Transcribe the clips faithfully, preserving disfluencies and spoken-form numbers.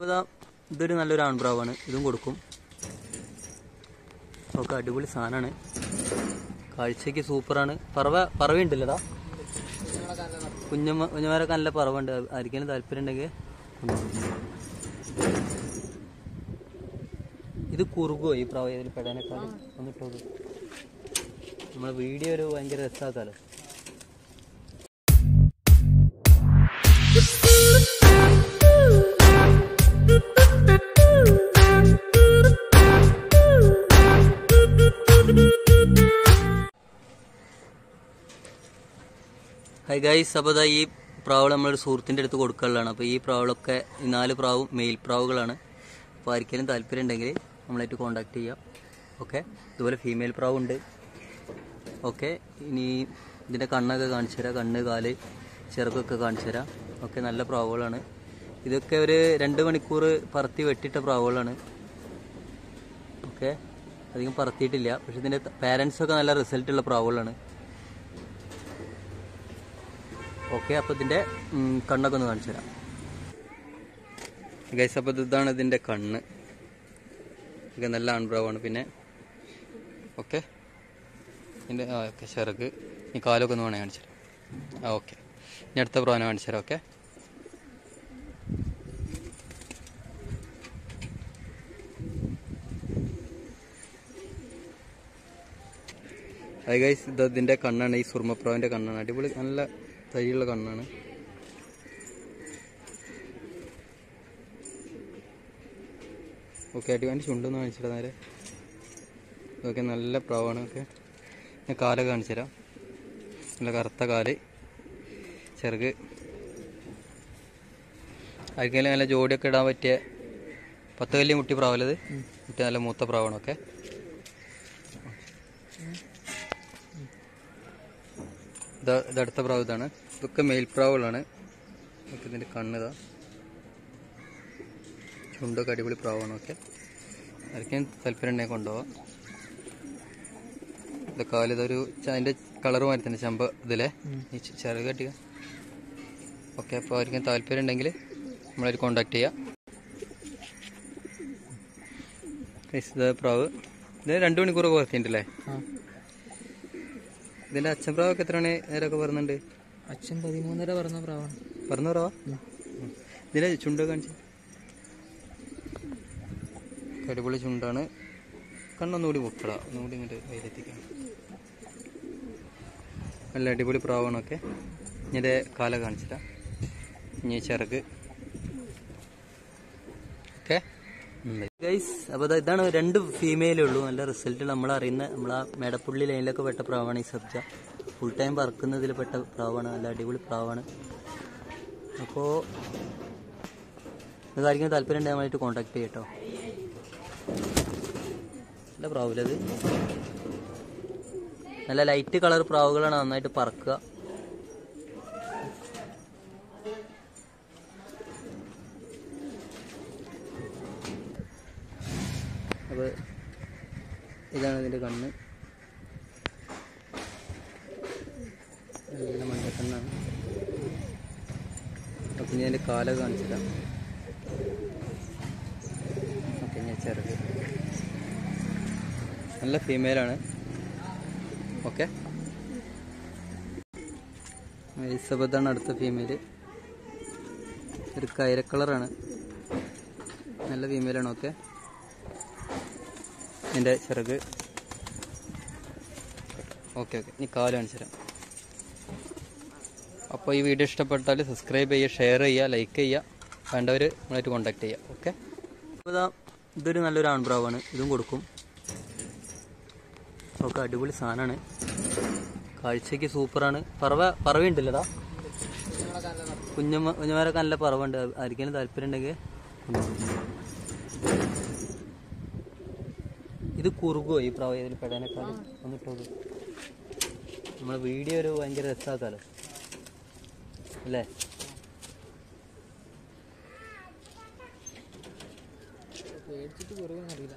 ഇതൊരു നല്ലൊരു ആൺപ്രാവാണ്, ഇതും കൊടുക്കും. ഒക്കെ അടിപൊളി സാധനമാണ്, കാഴ്ചക്ക് സൂപ്പറാണ്. പറവ പറവയുണ്ടല്ലോടാ, കുഞ്ഞമ്മ കുഞ്ഞമാരൊക്കെ നല്ല പറവുണ്ട്. ആർക്കെങ്കിലും താല്പര്യം ഉണ്ടെങ്കിൽ ഇത് കുറുകുമോ ഈ പ്രാവ് ഇതിൽ പെടാനേക്കാൾ വന്നിട്ടോളൂ. നമ്മളെ വീഡിയോ ഒരു ഭയങ്കര രസമാക്കാലോ. ഹൈ ഗൈസ്, അപ്പോൾ ഇതാ ഈ പ്രാവുകൾ നമ്മളൊരു സുഹൃത്തിൻ്റെ അടുത്ത് കൊടുക്കാനുള്ളതാണ്. അപ്പോൾ ഈ പ്രാവുകളൊക്കെ ഈ നാല് പ്രാവും മെയിൽ പ്രാവുകളാണ്. അപ്പോൾ ആർക്കെങ്കിലും താല്പര്യം ഉണ്ടെങ്കിൽ നമ്മളായിട്ട് കോൺടാക്ട് ചെയ്യാം. ഓക്കെ, ഇതുപോലെ ഫീമെയിൽ പ്രാവുണ്ട്. ഓക്കെ, ഇനി ഇതിൻ്റെ കണ്ണൊക്കെ കാണിച്ചു തരാം, കണ്ണ് കാല് ചിറകൊക്കെ കാണിച്ചു തരാം. ഓക്കെ, നല്ല പ്രാവുകളാണ്. ഇതൊക്കെ ഒരു രണ്ട് മണിക്കൂർ പറത്തി വെട്ടിയിട്ട പ്രാവുകളാണ്. ഓക്കെ, അധികം പറത്തിയിട്ടില്ല, പക്ഷെ ഇതിൻ്റെ പാരൻസൊക്കെ നല്ല റിസൾട്ടുള്ള പ്രാവുകളാണ്. ഓക്കെ, അപ്പോൾ ഇതിൻ്റെ കണ്ണൊക്കെ ഒന്ന് കാണിച്ചു തരാം ഗൈസ്. അപ്പോൾ ഇതാണ് ഇതിൻ്റെ കണ്ണ്, ഇത് നല്ല ആൺപ്രാവാണ്. പിന്നെ ഓക്കെ, ഇതിൻ്റെ ആ ഓക്കെ ചിറക്, ഈ കാലൊക്കെ ഒന്ന് വേണേൽ കാണിച്ചു തരാം. ആ ഓക്കെ, ഇനി അടുത്ത പ്രാവിനെ കാണിച്ചു തരാം. ഓക്കെ, അത് ഗൈസ് ഇത് ഇതിൻ്റെ കണ്ണാണ്, ഈ സുർമ്മപ്രാവിൻ്റെ കണ്ണാണ്. അടിപൊളി നല്ല തൈയുള്ള കണ്ണാണ്. ഓക്കെ, അടിപൊളി ചുണ്ടൊന്ന് കാണിച്ചിട്ട് നേരെ. ഇതൊക്കെ നല്ല പ്രാവാണ്. ഓക്കെ, ഞാൻ കാലൊക്കെ കാണിച്ചു തരാം. നല്ല കറുത്ത കാല്, ചെറുക്. ആർക്കെങ്കിലും നല്ല ജോഡിയൊക്കെ ഇടാൻ പറ്റിയ പത്ത് കല്ല് മുട്ടി പ്രാവല്ലത്, മുട്ടി നല്ല മൂത്ത പ്രാവാണ്. ഓക്കെ, ഇതാ ഇതടുത്ത പ്രാവ് ഇതാണ്. ഇതൊക്കെ മെയിൽ പ്രാവുകളാണ്. ഓക്കെ, ഇതിൻ്റെ കണ്ണിതാ, ചുണ്ടൊക്കെ അടിപൊളി പ്രാവാണ്. ഓക്കെ, ആർക്കും താല്പര്യം ഉണ്ടെങ്കിൽ കൊണ്ടുപോകാം. ഇത് കാലിതൊരു അതിൻ്റെ കളറ് മാറി തന്നെ ചമ്പ ഇതിലെ ഈ ചെറുക് കട്ടിക. ഓക്കെ, അപ്പോൾ ആർക്കും താല്പര്യം ഉണ്ടെങ്കിൽ നമ്മളൊരു കോണ്ടാക്ട് ചെയ്യാം. ഇത് പ്രാവ് ഇത് രണ്ട് മണിക്കൂർ കുറച്ചിട്ടുണ്ടല്ലേ. ഇതിന്റെ അച്ഛൻ പ്രാവൊക്കെ എത്രയാണ് നേരൊക്കെ പറഞ്ഞിട്ടുണ്ട്? അച്ഛൻ പതിമൂന്നര പറഞ്ഞ പ്രാവാണ്. പറഞ്ഞ പ്രാവാ? ഇതിന്റെ ചുണ്ടൊക്കെ കാണിച്ചു. അടിപൊളി ചുണ്ടാണ്. കണ്ണൊന്നുകൂടി മുക്കട, ഒന്നുകൂടി ഇങ്ങോട്ട് വൈരെത്തിക്കാം. നല്ല അടിപൊളി പ്രാവാണൊക്കെ. ഇതിന്റെ കാല കാണിച്ചിട്ടാ, ഇനി ചിറക്. ഓക്കെ ഗൈസ്, അപ്പോൾ ഇതാണ് രണ്ട് ഫീമെയിലേ ഉള്ളൂ. നല്ല റിസൾട്ട് നമ്മളറിയുന്ന നമ്മളാ മേടപ്പുള്ളി ലൈനിലൊക്കെ പെട്ട പ്രാവാണ് ഈ സബ്ജ. ഫുൾ ടൈം പറക്കുന്നതിൽ പെട്ട പ്രാവാണ്, നല്ല അടിപൊളി പ്രാവാണ്. അപ്പോൾ ഇതായിരിക്കും താല്പര്യം ഉണ്ടെങ്കിൽ നമ്മളായിട്ട് കോൺടാക്ട് ചെയ്യട്ടോ. നല്ല പ്രാവിലത് നല്ല ലൈറ്റ് കളർ പ്രാവുകളാണ്, നന്നായിട്ട് പറക്കുക. അപ്പോൾ ഇതാണ് ഇതിൻ്റെ കണ്ണ്, നല്ല മഞ്ഞക്കണ്ണാണ്. അപ്പം ഞാൻ എൻ്റെ കാലൊക്കെ കാണിച്ചില്ല. ഓക്കെ, ഞാൻ ചെറുത് നല്ല ഫീമെയിലാണ്. ഓക്കെ, ഇസബത്താണ് അടുത്ത ഫീമെയിൽ. ഒരു കൈര കളറാണ്, നല്ല ഫീമെയിലാണ്. ഓക്കെ, എൻ്റെ ചിറക്. ഓക്കെ ഓക്കെ, ഇനി കാല് കാണിച്ചു തരാം. അപ്പോൾ ഈ വീഡിയോ ഇഷ്ടപ്പെട്ടാൽ സബ്സ്ക്രൈബ് ചെയ്യുക, ഷെയർ ചെയ്യുക, ലൈക്ക് ചെയ്യുക. വേണ്ടവർ നമ്മളായിട്ട് കോൺടാക്ട് ചെയ്യുക. ഓക്കെ, അപ്പോൾ ഇതാ ഇതൊരു നല്ലൊരു ആൺപ്രാവാണ്, ഇതും കൊടുക്കും. ഒക്കെ അടിപൊളി സാധനമാണ്, കാഴ്ചക്ക് സൂപ്പറാണ്. പറവ പറവയുണ്ടല്ലോടാ, കുഞ്ഞമ്മ കുഞ്ഞമാരൊക്കെ നല്ല പറവുണ്ട്. ആർക്കെങ്കിലും താല്പര്യം ഉണ്ടെങ്കിൽ ഇത് കുറുകുമോ ഈ പ്രാവ് ഇതിൽ പെടാനേക്കാൾ വന്നിട്ടോളൂ. നമ്മളെ വീഡിയോ ഒരു ഭയങ്കര രസമാക്കാലോ അല്ലേ. പേടിച്ചിട്ട് കുറവൊന്നും അറിയില്ല.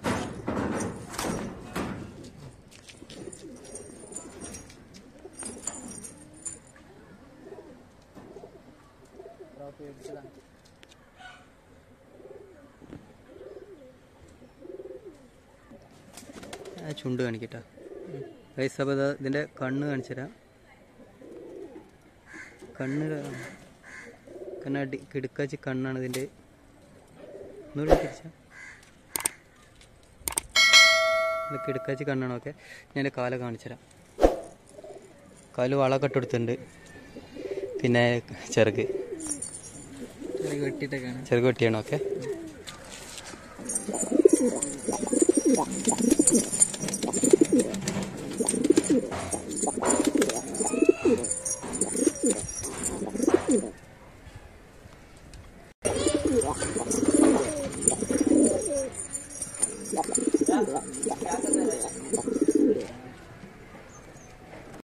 പേടിച്ചതാണ്. ആ ചുണ്ട് കാണിക്കട്ടാ ഗൈസ്. അപ്പോൾ ഇതാ ഇതിൻ്റെ കണ്ണ് കാണിച്ചു തരാം. കണ്ണ് കണ്ണടി കിടുക്കാച്ചി കണ്ണാണ് ഇതിൻ്റെ. ഒന്നുകൂടി തിരിച്ച കിടുക്കാച്ചി കണ്ണാണ്. ഓക്കെ, ഞാൻ എൻ്റെ കാല കാണിച്ചു തരാം. കാല് വളമൊക്കെ ഇട്ടെടുത്തിട്ടുണ്ട്. പിന്നെ ചെറുക് ചെറുക് വെട്ടിയിട്ടൊക്കെയാണ്. ചെറുക് വെട്ടിയാണ്. ഓക്കെ.